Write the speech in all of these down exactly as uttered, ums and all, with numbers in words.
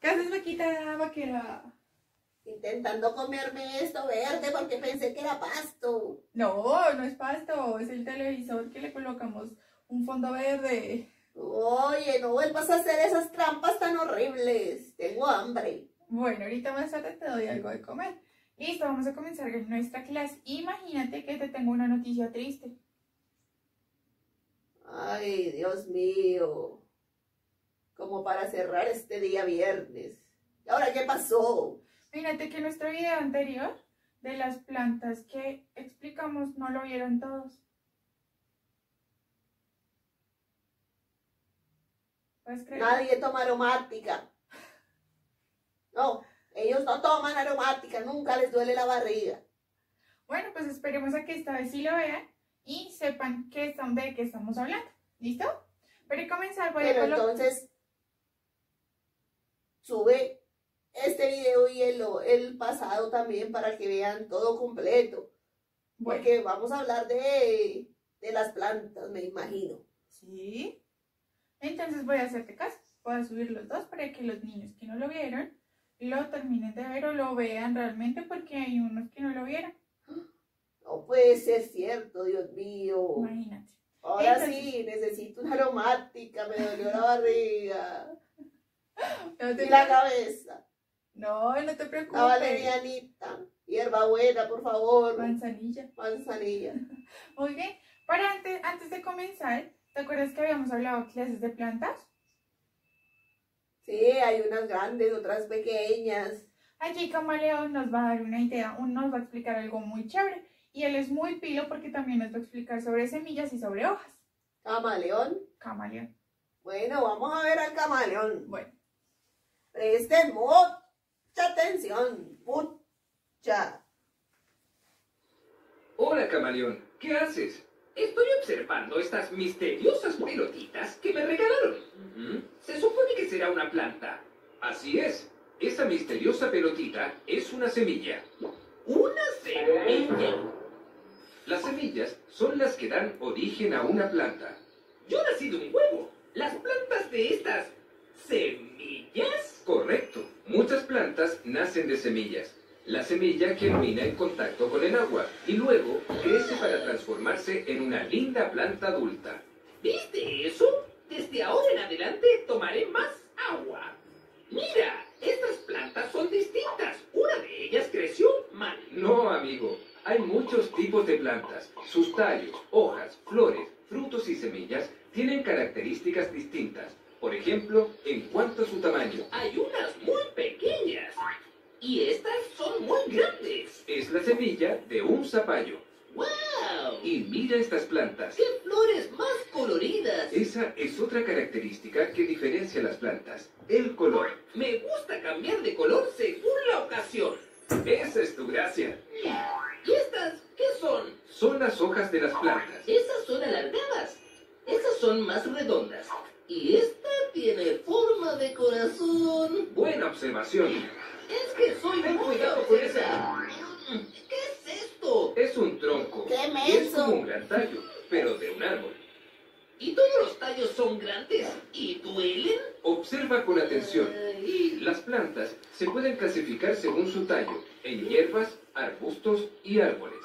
¿Qué haces, vaquita vaquera? Intentando comerme esto verde porque pensé que era pasto. No, no es pasto, es el televisor que le colocamos un fondo verde. Oye, no vuelvas a hacer esas trampas tan horribles. Tengo hambre. Bueno, ahorita más tarde te doy algo de comer. Listo, vamos a comenzar con nuestra clase. Imagínate que te tengo una noticia triste. Ay, Dios mío. Como para cerrar este día viernes. ¿Y ahora qué pasó? Fíjate que en nuestro video anterior de las plantas que explicamos no lo vieron todos. ¿Puedes creer? Nadie toma aromática. No, ellos no toman aromática, nunca les duele la barriga. Bueno, pues esperemos a que esta vez sí lo vean y sepan qué están, de qué estamos hablando. ¿Listo? Para comenzar voy Pero a colocar... entonces, sube este video y el, el pasado también para que vean todo completo. Bueno. Porque vamos a hablar de, de las plantas, me imagino. Sí. Entonces voy a hacerte caso. Voy a subir los dos para que los niños que no lo vieron lo terminen de ver o lo vean realmente, porque hay unos que no lo vieron. No puede ser cierto, Dios mío. Imagínate. Ahora Entonces, sí, necesito una aromática, me dolió la barriga. no te Y la preocupes. cabeza. No, no te preocupes. La valerianita. Hierbabuena, por favor. Manzanilla. Manzanilla. Muy bien. Para antes, antes de comenzar, ¿te acuerdas que habíamos hablado de clases de plantas? Sí, hay unas grandes, otras pequeñas. Allí Camaleón nos va a dar una idea, un- nos va a explicar algo muy chévere. Y él es muy pilo porque también nos va a explicar sobre semillas y sobre hojas. Camaleón. Camaleón. Bueno, vamos a ver al camaleón. Bueno, Presten mucha atención. Mucha. Hola, camaleón. ¿Qué haces? Estoy observando estas misteriosas pelotitas que me regalaron. Ujú. Se supone que será una planta. Así es. Esa misteriosa pelotita es una semilla. ¿Una semilla? Las semillas son las que dan origen a una planta. Yo nací de un huevo. Las plantas de estas semillas. Correcto. Muchas plantas nacen de semillas. La semilla germina en contacto con el agua y luego crece para transformarse en una linda planta adulta. ¿Viste eso? Desde ahora en adelante tomaré más agua. Mira, estas plantas son distintas. Una de ellas creció mal. No, amigo. Hay muchos tipos de plantas. Sus tallos, hojas, flores, frutos y semillas tienen características distintas. Por ejemplo, en cuanto a su tamaño. Hay unas muy pequeñas. Y estas son muy grandes. Es la semilla de un zapallo. ¡Wow! Y mira estas plantas. ¡Qué flores más coloridas! Esa es otra característica que diferencia las plantas. El color. Me gusta cambiar de color según la ocasión. Esa es tu gracia. ¿Y estas qué son? Son las hojas de las plantas. Esas son alargadas. Esas son más redondas. Y esta tiene forma de corazón. Buena observación. Es que soy muy cuidado con esa. ¿Qué es esto? Es un tronco. ¡Qué Y es menso! como un gran tallo, pero de un árbol. ¿Y todos los tallos son grandes y duelen? Observa con atención. Ay, Las plantas se pueden clasificar según su tallo, en hierbas, arbustos y árboles.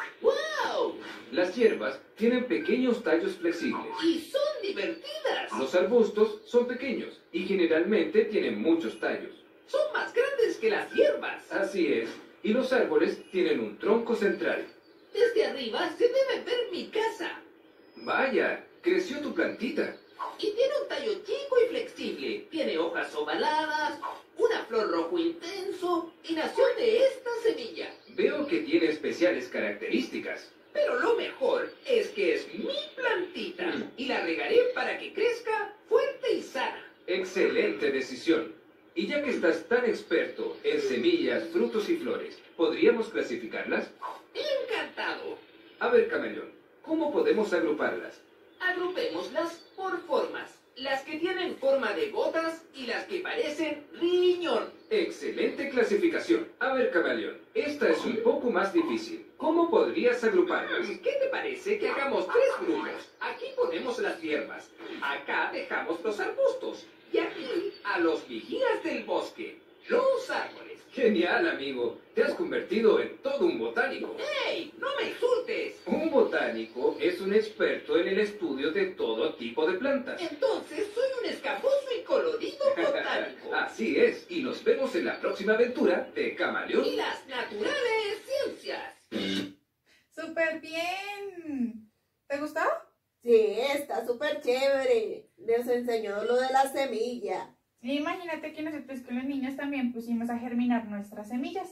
¡Wow! Las hierbas tienen pequeños tallos flexibles. Y son divertidas. Los arbustos son pequeños y generalmente tienen muchos tallos. Son más grandes que las hierbas. Así es, y los árboles tienen un tronco central. Desde arriba se debe ver mi casa. Vaya, creció tu plantita. Y tiene un tallo chico y flexible. Tiene hojas ovaladas, una flor rojo intenso y nació de esta semilla. Veo que tiene especiales características. Pero lo mejor es que es mi plantita y la regaré para que crezca fuerte y sana. Excelente decisión. Y ya que estás tan experto en semillas, frutos y flores, ¿podríamos clasificarlas? Encantado. A ver, camaleón, ¿cómo podemos agruparlas? Agrupémoslas por formas. Las que tienen forma de gotas y las que parecen riñón. Excelente clasificación. A ver, camaleón, esta es un poco más difícil. ¿Cómo podrías agruparlas? ¿Qué te parece que hagamos tres grupos? Aquí ponemos las hierbas. Acá dejamos los arbustos. Y aquí a los vigías del bosque, los árboles. Genial, amigo. Te has convertido en todo un botánico. ¡Ey! ¡No me insultes! Un botánico es un experto en el estudio de todo tipo de plantas. Entonces soy un escamoso y colorido botánico. Así es, y nos vemos en la próxima aventura de Camaleón. Y las naturales ciencias. ¡Súper bien! ¿Te gustó? Sí, está súper chévere. Nos enseñó lo de la semilla. Imagínate que nosotros con los niños también pusimos a germinar nuestras semillas.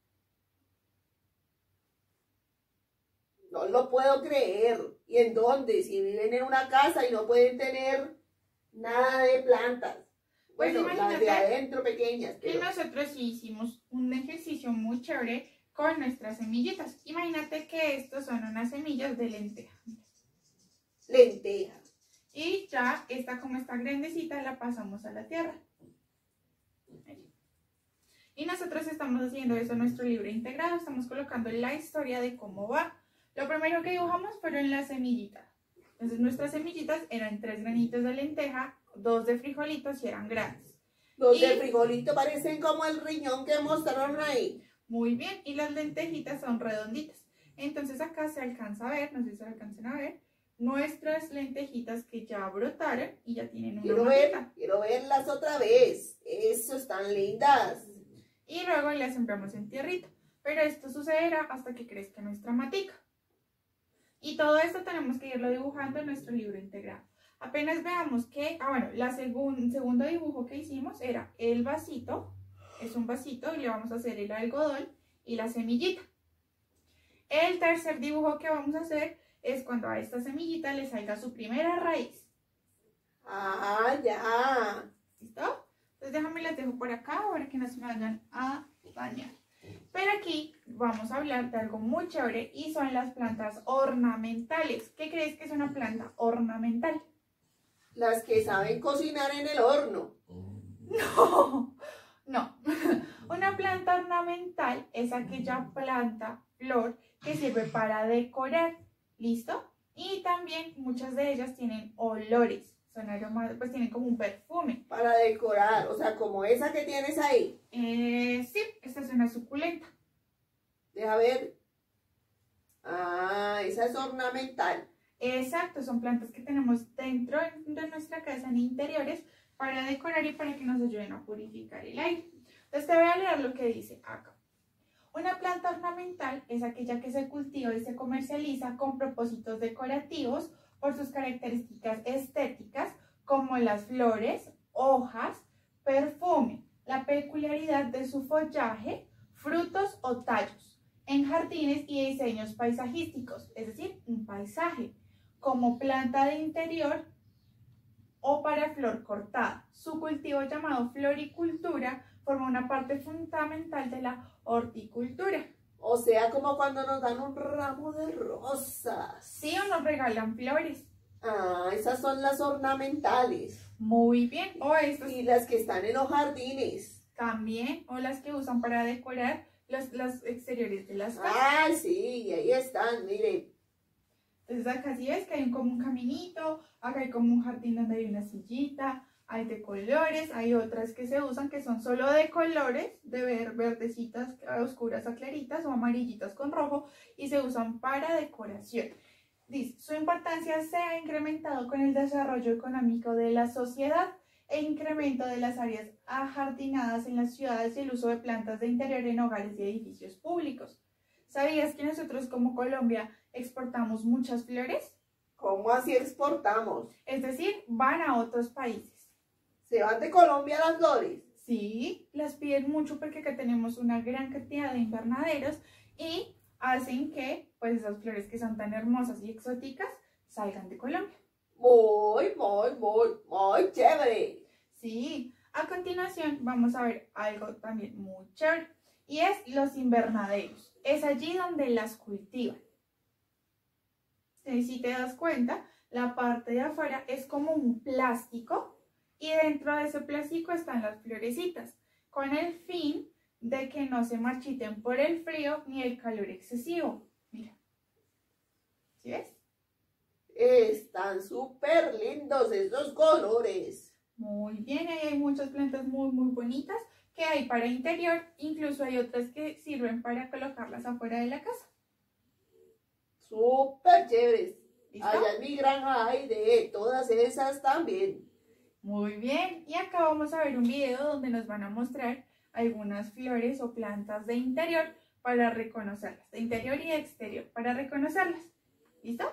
No lo puedo creer. ¿Y en dónde? Si viven en una casa y no pueden tener nada de plantas. Pues Bueno, las de imagínate adentro pequeñas. Que Pero... nosotros sí hicimos un ejercicio muy chévere con nuestras semillitas. Imagínate que estos son unas semillas de lenteja. lenteja. Y ya esta, como está grandecita, la pasamos a la tierra. Y nosotros estamos haciendo eso en nuestro libro integrado. Estamos colocando la historia de cómo va. Lo primero que dibujamos fueron las semillitas. Entonces nuestras semillitas eran tres granitos de lenteja, dos de frijolitos y eran grandes. Los Y- de frijolito parecen como el riñón que mostraron ahí. Muy bien, y las lentejitas son redonditas. Entonces acá se alcanza a ver, no sé si se alcancen a ver, nuestras lentejitas que ya brotaron y ya tienen una Quiero ver, matita. quiero verlas otra vez. Eso, están lindas. Y luego las sembramos en tierrita. Pero esto sucederá hasta que crezca nuestra matica. Y todo esto tenemos que irlo dibujando en nuestro libro integrado. Apenas veamos que, ah bueno, la segun, segundo dibujo que hicimos era el vasito, es un vasito y le vamos a hacer el algodón y la semillita. El tercer dibujo que vamos a hacer es cuando a esta semillita le salga su primera raíz. Ah, ya. ¿Listo? Entonces déjame las dejo por acá para que no se me vayan a dañar. Pero aquí vamos a hablar de algo muy chévere y son las plantas ornamentales. ¿Qué crees que es una planta ornamental? Las que saben cocinar en el horno. No, no. Una planta ornamental es aquella planta, flor, que sirve para decorar. ¿Listo? Y también muchas de ellas tienen olores. Son aromas, pues tienen como un perfume. Para decorar. O sea, como esa que tienes ahí. Eh, sí, esta es una suculenta. Deja ver. Ah, esa es ornamental. Exacto, son plantas que tenemos dentro de nuestra casa en interiores para decorar y para que nos ayuden a purificar el aire. Entonces te voy a leer lo que dice acá. Una planta ornamental es aquella que se cultiva y se comercializa con propósitos decorativos por sus características estéticas como las flores, hojas, perfume, la peculiaridad de su follaje, frutos o tallos, en jardines y diseños paisajísticos, es decir, un paisaje, como planta de interior o para flor cortada. Su cultivo llamado floricultura forma una parte fundamental de la horticultura. O sea, como cuando nos dan un ramo de rosas. Sí, o nos regalan flores. Ah, esas son las ornamentales. Muy bien. O estas Y las que están en los jardines. también, o las que usan para decorar los, los exteriores de las casas. Ah, sí, ahí están, miren. Entonces acá sí ves que hay como un caminito, acá hay como un jardín donde hay una sillita, hay de colores, hay otras que se usan que son solo de colores, de ver verdecitas oscuras a claritas o amarillitas con rojo y se usan para decoración. Dice, su importancia se ha incrementado con el desarrollo económico de la sociedad e incremento de las áreas ajardinadas en las ciudades y el uso de plantas de interior en hogares y edificios públicos. ¿Sabías que nosotros como Colombia exportamos muchas flores? ¿Cómo así exportamos? Es decir, van a otros países. ¿Se van de Colombia las flores? Sí, las piden mucho porque acá tenemos una gran cantidad de invernaderos y hacen que pues esas flores que son tan hermosas y exóticas salgan de Colombia. Muy, muy, muy, muy chévere. Sí, a continuación vamos a ver algo también muy chévere y es los invernaderos. Es allí donde las cultivan. Si te das cuenta, la parte de afuera es como un plástico y dentro de ese plástico están las florecitas, con el fin de que no se marchiten por el frío ni el calor excesivo. Mira, ¿sí ves? Están súper lindos esos colores. Muy bien, ahí hay muchas plantas muy, muy bonitas que hay para interior. Incluso hay otras que sirven para colocarlas afuera de la casa. Súper chéveres. ¿Listo? Allá en mi granja hay de todas esas también. Muy bien, y acá vamos a ver un video donde nos van a mostrar algunas flores o plantas de interior para reconocerlas, de interior y de exterior, para reconocerlas. ¿Listo?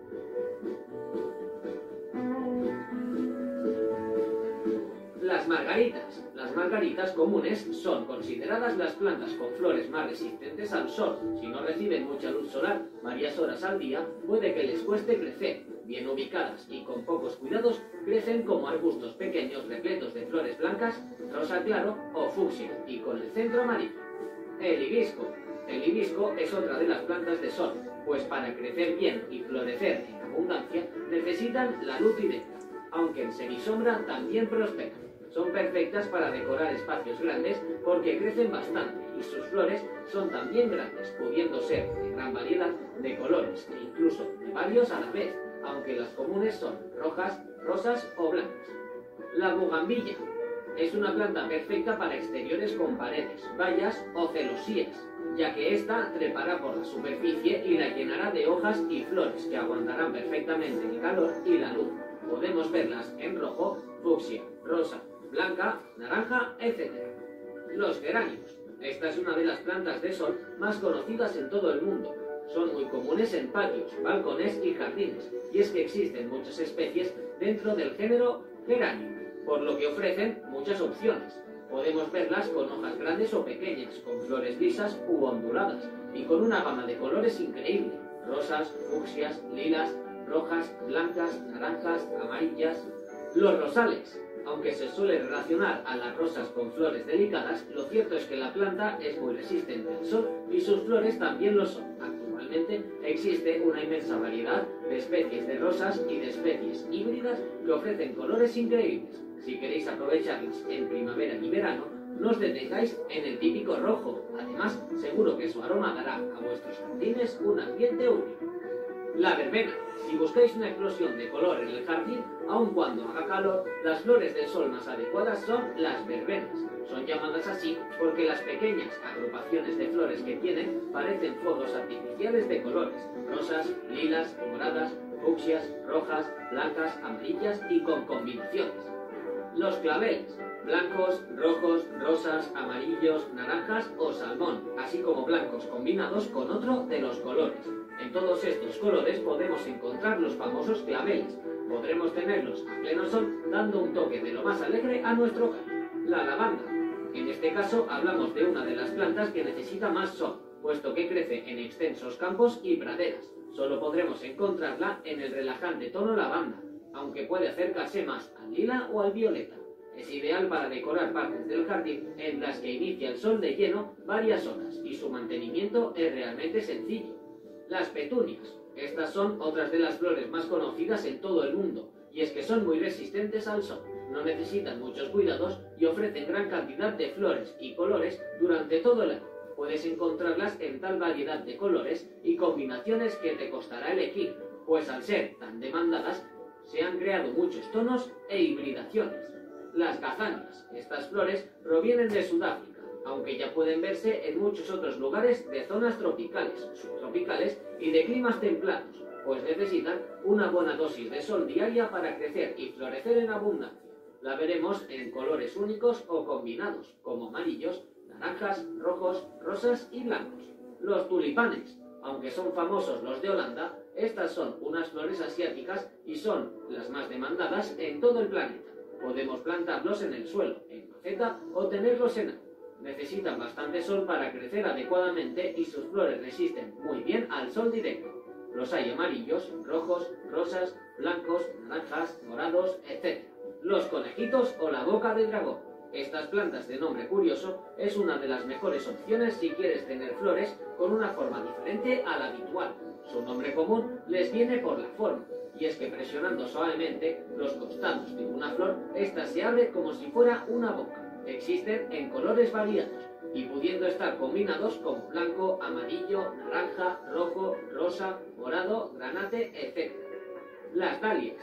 Las margaritas. Las margaritas comunes son consideradas las plantas con flores más resistentes al sol. Si no reciben mucha luz solar varias horas al día, puede que les cueste crecer. Bien ubicadas y con pocos cuidados, crecen como arbustos pequeños repletos de flores blancas, rosa claro o fucsia y con el centro amarillo. El hibisco. El hibisco es otra de las plantas de sol, pues para crecer bien y florecer en abundancia necesitan la luz directa, aunque en semisombra también prosperan. Son perfectas para decorar espacios grandes porque crecen bastante y sus flores son también grandes, pudiendo ser de gran variedad de colores e incluso de varios a la vez, aunque las comunes son rojas, rosas o blancas. La bugambilla es una planta perfecta para exteriores con paredes, vallas o celosías, ya que ésta trepará por la superficie y la llenará de hojas y flores que aguantarán perfectamente el calor y la luz. Podemos verlas en rojo, fucsia, rosa, blanca, naranja, etcétera. Los geranios. Esta es una de las plantas de sol más conocidas en todo el mundo. Son muy comunes en patios, balcones y jardines, y es que existen muchas especies dentro del género geranio, por lo que ofrecen muchas opciones. Podemos verlas con hojas grandes o pequeñas, con flores lisas u onduladas, y con una gama de colores increíble: rosas, fucsias, lilas, rojas, blancas, naranjas, amarillas. Los rosales. Aunque se suele relacionar a las rosas con flores delicadas, lo cierto es que la planta es muy resistente al sol y sus flores también lo son. Actualmente existe una inmensa variedad de especies de rosas y de especies híbridas que ofrecen colores increíbles. Si queréis aprovecharlas en primavera y verano, no os detengáis en el típico rojo. Además, seguro que su aroma dará a vuestros jardines un ambiente único. La verbena. Si buscáis una explosión de color en el jardín, aun cuando haga calor, las flores del sol más adecuadas son las verbenas. Son llamadas así porque las pequeñas agrupaciones de flores que tienen parecen fuegos artificiales de colores: rosas, lilas, moradas, fucsias, rojas, blancas, amarillas y con combinaciones. Los claveles. Blancos, rojos, rosas, amarillos, naranjas o salmón, así como blancos combinados con otro de los colores. En todos estos colores podemos encontrar los famosos claveles. Podremos tenerlos a pleno sol, dando un toque de lo más alegre a nuestro hogar. La lavanda. En este caso hablamos de una de las plantas que necesita más sol, puesto que crece en extensos campos y praderas. Solo podremos encontrarla en el relajante tono lavanda, aunque puede acercarse más al lila o al violeta. Es ideal para decorar partes del jardín en las que inicia el sol de lleno varias horas y su mantenimiento es realmente sencillo. Las petunias. Estas son otras de las flores más conocidas en todo el mundo, y es que son muy resistentes al sol, no necesitan muchos cuidados y ofrecen gran cantidad de flores y colores durante todo el año. Puedes encontrarlas en tal variedad de colores y combinaciones que te costará elegir, pues al ser tan demandadas, se han creado muchos tonos e hibridaciones. Las gazanias. Estas flores provienen de Sudáfrica, aunque ya pueden verse en muchos otros lugares de zonas tropicales, subtropicales y de climas templados, pues necesitan una buena dosis de sol diaria para crecer y florecer en abundancia. La veremos en colores únicos o combinados, como amarillos, naranjas, rojos, rosas y blancos. Los tulipanes. Aunque son famosos los de Holanda, estas son unas flores asiáticas y son las más demandadas en todo el planeta. Podemos plantarlos en el suelo, en maceta o tenerlos en agua. Necesitan bastante sol para crecer adecuadamente y sus flores resisten muy bien al sol directo. Los hay amarillos, rojos, rosas, blancos, naranjas, morados, etcétera. Los conejitos o la boca de dragón. Estas plantas de nombre curioso es una de las mejores opciones si quieres tener flores con una forma diferente a la habitual. Su nombre común les viene por la forma, y es que presionando suavemente los costados de una flor, ésta se abre como si fuera una boca. Existen en colores variados y pudiendo estar combinados como blanco, amarillo, naranja, rojo, rosa, morado, granate, etcétera. Las dalias.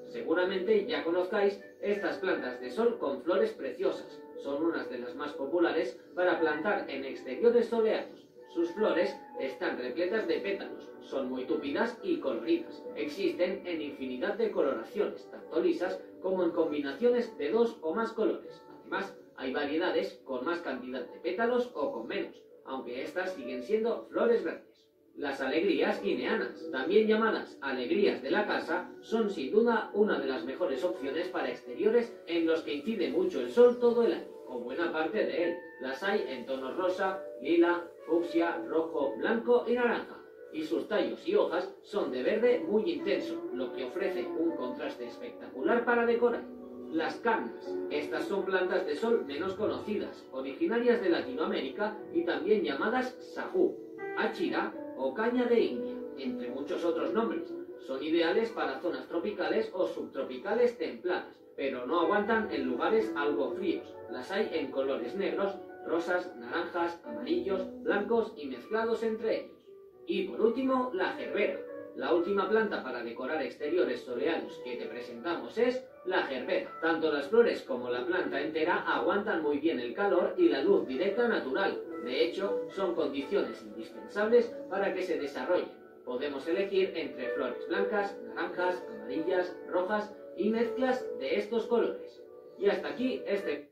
Seguramente ya conozcáis estas plantas de sol con flores preciosas. Son unas de las más populares para plantar en exteriores soleados. Sus flores están repletas de pétalos, son muy tupidas y coloridas. Existen en infinidad de coloraciones, tanto lisas como en combinaciones de dos o más colores. Además, hay variedades con más cantidad de pétalos o con menos, aunque estas siguen siendo flores verdes. Las alegrías guineanas, también llamadas alegrías de la casa, son sin duda una de las mejores opciones para exteriores en los que incide mucho el sol todo el año, o buena parte de él. Las hay en tonos rosa, lila, fucsia, rojo, blanco y naranja, y sus tallos y hojas son de verde muy intenso, lo que ofrece un contraste espectacular para decorar. Las canas. Estas son plantas de sol menos conocidas, originarias de Latinoamérica y también llamadas sajú, achira o caña de India, entre muchos otros nombres. Son ideales para zonas tropicales o subtropicales templadas, pero no aguantan en lugares algo fríos. Las hay en colores negros, rosas, naranjas, amarillos, blancos y mezclados entre ellos. Y por último, la gerbera. La última planta para decorar exteriores soleados que te presentamos es la gerbera. Tanto las flores como la planta entera aguantan muy bien el calor y la luz directa natural. De hecho, son condiciones indispensables para que se desarrollen. Podemos elegir entre flores blancas, naranjas, amarillas, rojas y mezclas de estos colores. Y hasta aquí este...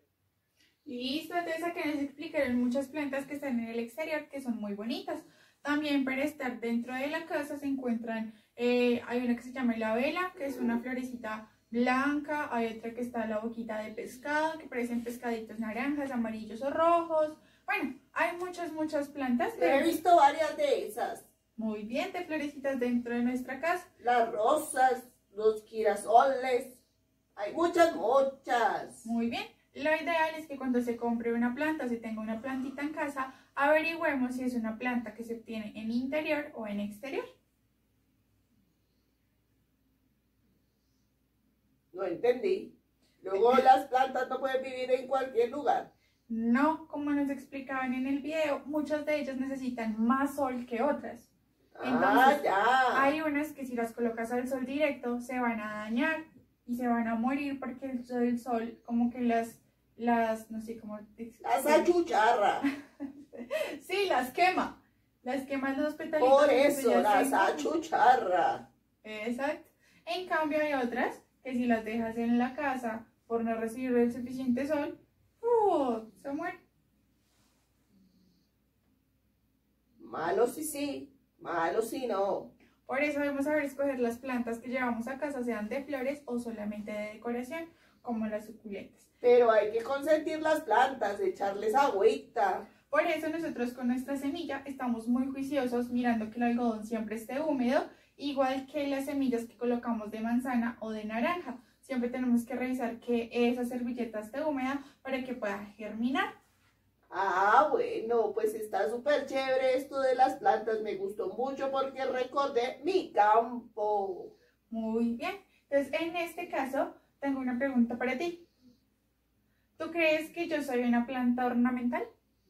Listo, entonces acá nos explicaron muchas plantas que están en el exterior que son muy bonitas. También para estar dentro de la casa se encuentran, eh, hay una que se llama la vela, que es una florecita blanca, hay otra que está la boquita de pescado, que parecen pescaditos naranjas, amarillos o rojos. Bueno, hay muchas, muchas plantas. He visto varias de esas. Muy bien, de florecitas dentro de nuestra casa. Las rosas, los girasoles, hay muchas, muchas. Muy bien. Lo ideal es que cuando se compre una planta o se tenga una plantita en casa, averigüemos si es una planta que se obtiene en interior o en exterior. No entendí. Luego las plantas no pueden vivir en cualquier lugar. No, como nos explicaban en el video, muchas de ellas necesitan más sol que otras. Entonces, ah, ya. hay unas que si las colocas al sol directo se van a dañar y se van a morir porque el sol, el sol como que las, las, no sé cómo... Las achucharra. Sí, las quema. Las quema los petalitos. Por entonces eso, ellas las se- achucharra. Exacto. En cambio hay otras que si las dejas en la casa por no recibir el suficiente sol, ¡uh! Se mueren. Malo si sí, malo si no. Por eso debemos saber escoger las plantas que llevamos a casa, sean de flores o solamente de decoración, como las suculentas. Pero hay que consentir las plantas, echarles agüita. Por eso nosotros con nuestra semilla estamos muy juiciosos mirando que el algodón siempre esté húmedo, igual que las semillas que colocamos de manzana o de naranja. Siempre tenemos que revisar que esa servilleta esté húmeda para que pueda germinar. Ah, bueno, pues está súper chévere esto de las plantas. Me gustó mucho porque recordé mi campo. Muy bien. Entonces, en este caso, tengo una pregunta para ti. ¿Tú crees que yo soy una planta ornamental?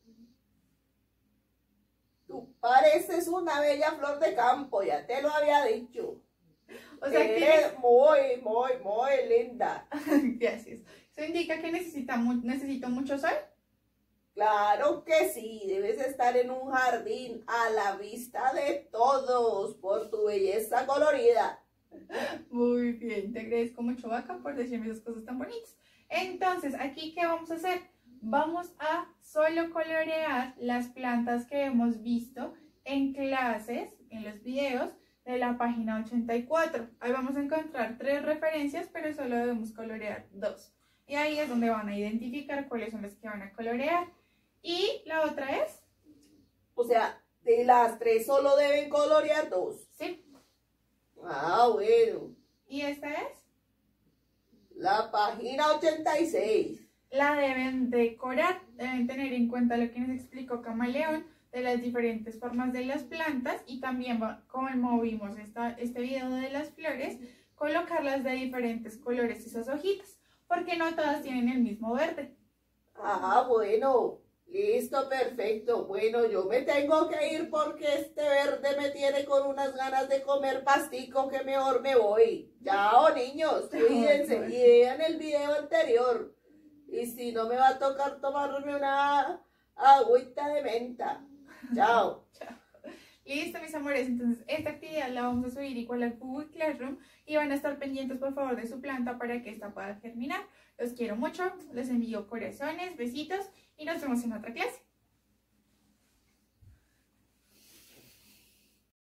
Tú pareces una bella flor de campo, ya te lo había dicho. O sea, que... Eres muy, muy, muy linda. Gracias. ¿Eso indica que necesita mu- necesito mucho sol? Claro que sí, debes estar en un jardín a la vista de todos por tu belleza colorida. Muy bien, te agradezco mucho, Vaca, por decirme esas cosas tan bonitas. Entonces, aquí, ¿qué vamos a hacer? Vamos a solo colorear las plantas que hemos visto en clases, en los videos de la página ochenta y cuatro. Ahí vamos a encontrar tres referencias, pero solo debemos colorear dos. Y ahí es donde van a identificar cuáles son las que van a colorear. Y la otra es, O sea, de las tres solo deben colorear dos. sí, Ah, bueno. y esta es, La página ochenta y seis. la deben decorar, deben tener en cuenta lo que nos explicó Camaleón de las diferentes formas de las plantas y también, va- como vimos esta, este video de las flores, colocarlas de diferentes colores esas hojitas, porque no todas tienen el mismo verde. Ah, bueno. Listo, perfecto. Bueno, yo me tengo que ir porque este verde me tiene con unas ganas de comer pastico que mejor me voy. Chao, niños, cuídense y vean el video anterior. Y si no, me va a tocar tomarme una agüita de menta. Chao. Chao. Listo, mis amores, entonces esta actividad la vamos a subir igual al Google Classroom y van a estar pendientes, por favor, de su planta para que esta pueda germinar. Los quiero mucho, les envío corazones, besitos y nos vemos en otra clase.